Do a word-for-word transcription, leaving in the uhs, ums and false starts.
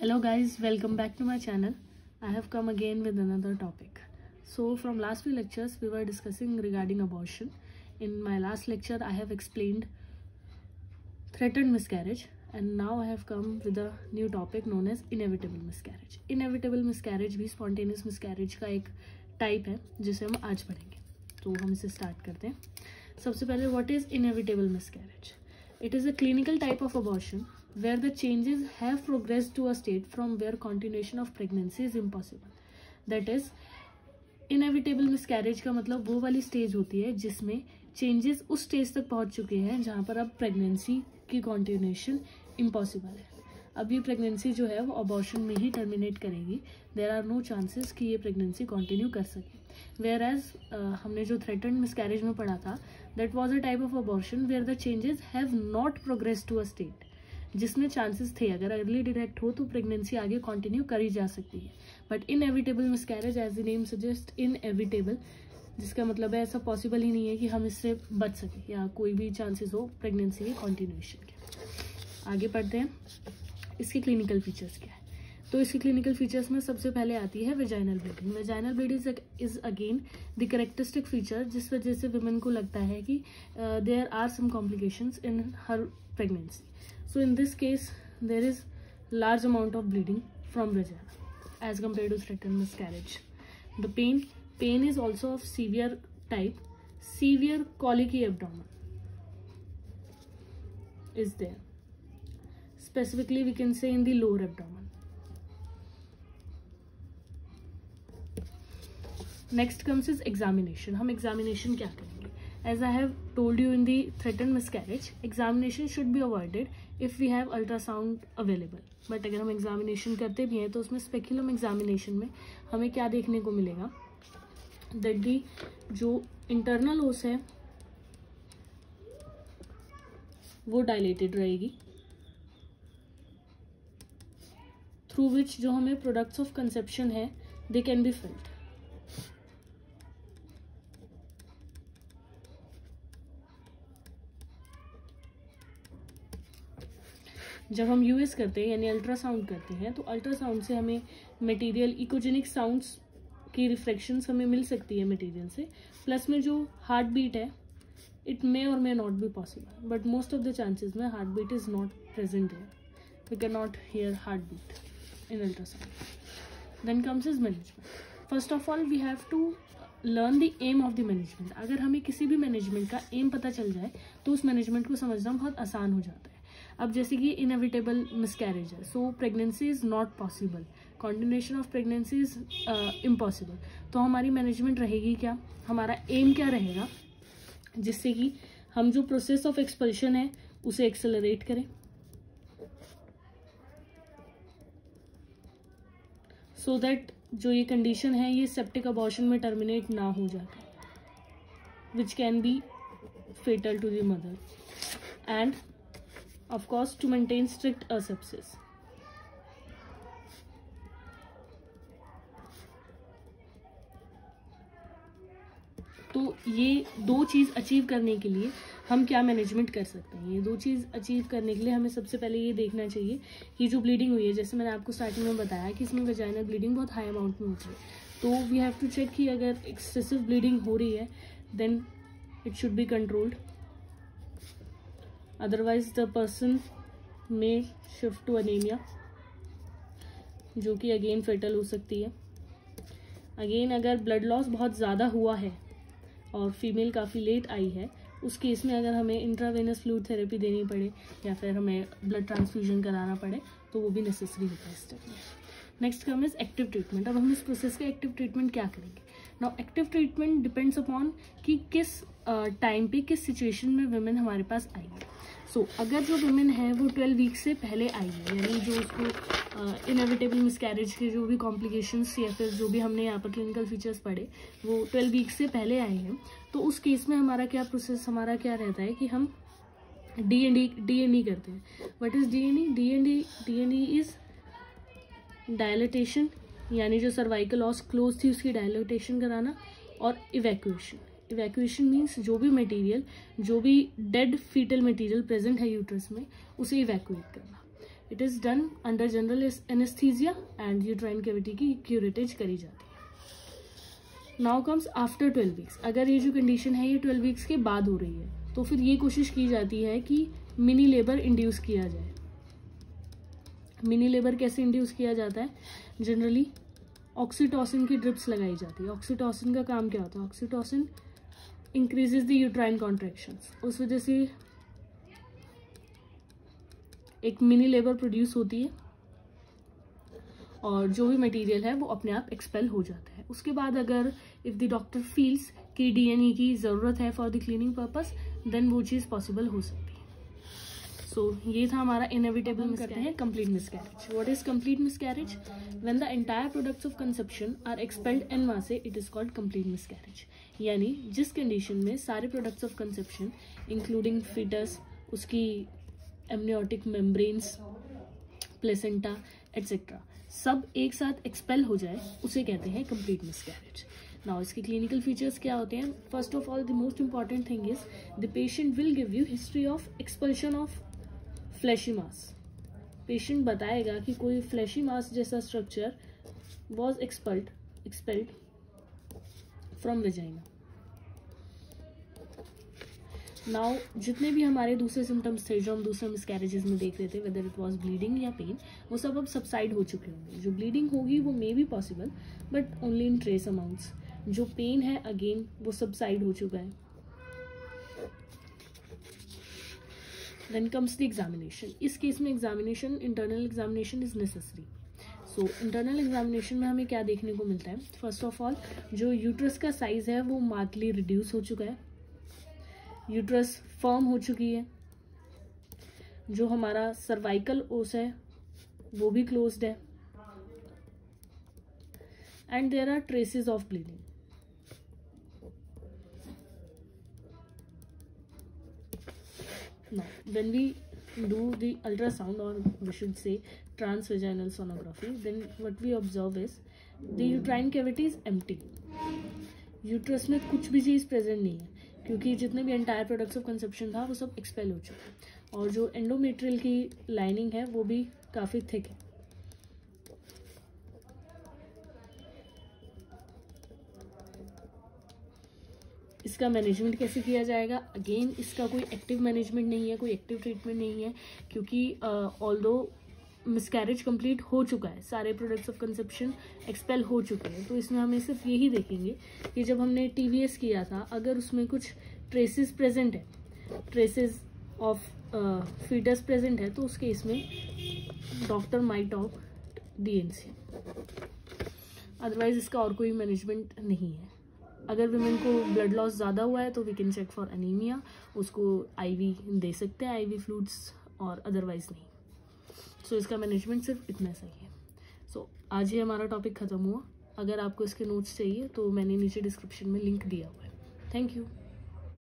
Hello guys, welcome back to my channel. I have come again with another topic. So from last few lectures we were discussing regarding abortion. In my last lecture I have explained threatened miscarriage, and now I have come with a new topic known as inevitable miscarriage. Inevitable miscarriage भी spontaneous miscarriage का एक type है जिसे हम आज पढ़ेंगे. तो हम इसे start करते हैं. सबसे पहले what is inevitable miscarriage? It is a clinical type of abortion where the changes have progressed to a state from where continuation of pregnancy is impossible. That is, inevitable miscarriage का मतलब वो वाली stage होती है जिसमें changes उस stage तक पहुंच चुके हैं जहां पर अब प्रेगनेंसी की कंटिन्यूएशन इम्पॉसिबल है. अब ये प्रेगनेंसी जो है वो अबॉर्शन में ही टर्मिनेट करेगी. देयर आर नो चांसेस कि ये प्रेगनेंसी कंटिन्यू कर सके. वेयर एज हमने जो थ्रेटन्ड मिसकैरेज में पढ़ा था, that was a type of abortion where the changes have not progress to a state, जिसमें चांसेस थे अगर अर्ली डिटेक्ट हो तो प्रेगनेंसी आगे कंटिन्यू करी जा सकती है. But inevitable miscarriage as the name suggest, inevitable जिसका मतलब है ऐसा पॉसिबल ही नहीं है कि हम इससे बच सके या कोई भी चांसेस हो प्रेगनेंसी के कंटिन्यूएशन के. आगे पढ़ते हैं इसके क्लिनिकल फीचर्स क्या है. तो इसके क्लिनिकल फीचर्स में सबसे पहले आती है vaginal bleeding. Vaginal bleeding is again the characteristic feature जिस वजह से वुमेन को लगता है कि there are some complications in her pregnancy. So in this case, there is large amount of bleeding from vagina as compared to threatened miscarriage. The pain, pain is also of severe type. Severe colicky abdomen is there. Specifically, we can say in the lower abdomen. Next comes is examination. हम examination क्या करेंगे? As I have told you in the threatened miscarriage, examination should be avoided if we have ultrasound available. But अगर हम examination करते भी हैं तो उसमें speculum examination में हमें क्या देखने को मिलेगा, that the जो internal os है वो dilated रहेगी, through which जो हमें products of conception है they can be felt. जब हम यूएस करते हैं यानी अल्ट्रासाउंड करते हैं तो अल्ट्रासाउंड से हमें मटेरियल इकोजेनिक साउंड्स की रिफ्लेक्शंस हमें मिल सकती है मटेरियल से. प्लस में जो हार्ट बीट है it may or may not be possible, but most of the chances में heart beat is not present here. We can not hear heart beat in ultrasound. Then comes is management. First of all we have to learn the aim of the management. अगर हमें किसी भी management का M पता चल जाए तो उस मैनेजमेंट को समझना बहुत आसान हो जाता है. अब जैसे कि इनएविटेबल मिसकैरेज है, so pregnancy is not possible, continuation of pregnancy is impossible. तो हमारी मैनेजमेंट रहेगी क्या, हमारा एम क्या रहेगा, जिससे कि हम जो प्रोसेस ऑफ एक्सपल्शन है उसे एक्सेलरेट करें, सो so दैट जो ये कंडीशन है ये सेप्टिक अबॉर्शन में टर्मिनेट ना हो जाए, which can be fatal to the mother, and of course to maintain strict asepsis. तो ये दो चीज़ अचीव करने के लिए हम क्या मैनेजमेंट कर सकते हैं. ये दो चीज़ अचीव करने के लिए हमें सबसे पहले ये देखना चाहिए कि जो ब्लीडिंग हुई है, जैसे मैंने आपको स्टार्टिंग में बताया कि इसमें वेजाइनल ब्लीडिंग बहुत हाई अमाउंट में होती है, तो वी हैव टू चेक कि अगर एक्सेसिव ब्लीडिंग हो रही है then it should be controlled, otherwise the person में शिफ्ट टू अनीमिया जो कि अगेन फेटल हो सकती है. अगेन अगर ब्लड लॉस बहुत ज़्यादा हुआ है और फीमेल काफ़ी लेट आई है, उस केस में अगर हमें इंट्रावेनस फ्लूइड थेरेपी देनी पड़े या फिर हमें ब्लड ट्रांसफ्यूजन कराना पड़े तो वो भी नेसेसरी होता है स्टेप में. Next come is active treatment. अब हम इस प्रोसेस का एक्टिव ट्रीटमेंट क्या करेंगे. Now active treatment depends upon कि किस टाइम uh, पे किस सिचुएशन में वुमेन हमारे पास आई है. सो so, अगर जो वुमेन है वो ट्वेल्व वीक से पहले आई है, यानी जो उसको इनएविटेबल मिसकैरेज के जो भी कॉम्प्लिकेशंस या फिर जो भी हमने यहाँ पर क्लिनिकल फीचर्स पढ़े वो ट्वेल्व वीक से पहले आए हैं, तो उस केस में हमारा क्या प्रोसेस हमारा क्या रहता है कि हम D and D D and E करते हैं. What is D and E? D and D D and E is dilatation, यानी जो सर्वाइकल ऑस क्लोज थी उसकी डायलिटेशन कराना, और इवैक्यूएशन. इवैक्यूएशन मीन्स जो भी मटेरियल, जो भी डेड फीटल मटेरियल प्रेजेंट है यूट्रस में उसे इवैक्यूएट करना. It is done under general anaesthesia and uterine cavity की क्यूरेटेज करी जाती है। Now comes after twelve weeks. अगर ये जो कंडीशन है ये ट्वेल्व वीक्स के बाद हो रही है तो फिर ये कोशिश की जाती है कि मिनी लेबर इंड्यूस किया जाए। मिनी लेबर कैसे इंड्यूस किया जाता है? जनरली ऑक्सीटोसिन की ड्रिप्स लगाई जाती है। ऑक्सीटोसिन का काम क्या होता है? Oxytocin increases the uterine contractions, उस वजह से एक मिनी लेबर प्रोड्यूस होती है और जो भी मटेरियल है वो अपने आप एक्सपेल हो जाता है। उसके बाद अगर इफ़ द डॉक्टर फील्स कि डीएनए की ज़रूरत है for the cleaning purpose, then वो चीज़ पॉसिबल हो सकती है। सो so, ये था हमारा इनएविटेबल मिस करते हैं complete miscarriage. What is complete miscarriage? When the entire products of conception are expelled en masse, it is called complete miscarriage. यानी जिस कंडीशन में सारे products of conception including fetus, उसकी एमनियोटिक मेम्ब्रेन्स, प्लेसेंटा एटसेट्रा सब एक साथ expel हो जाए, उसे कहते हैं कंप्लीट मिसकैरेज। नाउ इसके क्लिनिकल फीचर्स क्या होते हैं? First of all the most important thing is the patient will give you history of expulsion of fleshy mass. Patient बताएगा कि कोई फ्लैशी मास जैसा structure was expulsed expelled from vagina. Now जितने भी हमारे दूसरे सिम्टम्स थे जो हम दूसरे मिसकैरेजेस में देख रहे थे, वेदर इट वाज ब्लीडिंग या पेन, वो सब अब सबसाइड हो चुके होंगे। जो ब्लीडिंग होगी वो may be possible but only in trace amounts. जो पेन है अगेन वो सबसाइड हो चुका है। Then comes the examination. इस केस में examination, internal examination is necessary. So internal examination में हमें क्या देखने को मिलता है? फर्स्ट ऑफ ऑल जो यूट्रस का साइज है वो मार्कली रिड्यूस हो चुका है, यूट्रस फर्म हो चुकी है, जो हमारा सर्वाइकल ओस है वो भी क्लोज्ड है, and there are traces of bleeding. Now, when we do the ultrasound, or we should say transvaginal sonography, then what we observe is the uterine cavity is empty. Uterus में कुछ भी चीज़ present नहीं है क्योंकि जितने भी entire products of conception था वो सब एक्सपेल हो चुके हैं, और जो एंडोमेट्रियल की लाइनिंग है वो भी काफ़ी थिक है। इसका मैनेजमेंट कैसे किया जाएगा? अगेन इसका कोई एक्टिव मैनेजमेंट नहीं है, कोई एक्टिव ट्रीटमेंट नहीं है, क्योंकि ऑल्दो मिसकैरेज कंप्लीट हो चुका है, सारे प्रोडक्ट्स ऑफ कंसेप्शन एक्सपेल हो चुके हैं, तो इसमें हमें सिर्फ यही देखेंगे कि जब हमने टीवीएस किया था अगर उसमें कुछ ट्रेसेस प्रेजेंट है, ट्रेसेस ऑफ फीटस प्रेजेंट है, तो उस केस में doctor might opt D and C. Otherwise इसका और कोई मैनेजमेंट नहीं है। अगर विमेन को ब्लड लॉस ज़्यादा हुआ है तो we can check for anaemia, उसको आईवी दे सकते हैं, आईवी फ्लूइड्स, और अदरवाइज नहीं। सो so, इसका मैनेजमेंट सिर्फ इतना सही है। सो so, आज ही हमारा टॉपिक ख़त्म हुआ। अगर आपको इसके नोट्स चाहिए तो मैंने नीचे डिस्क्रिप्शन में लिंक दिया हुआ है। Thank you.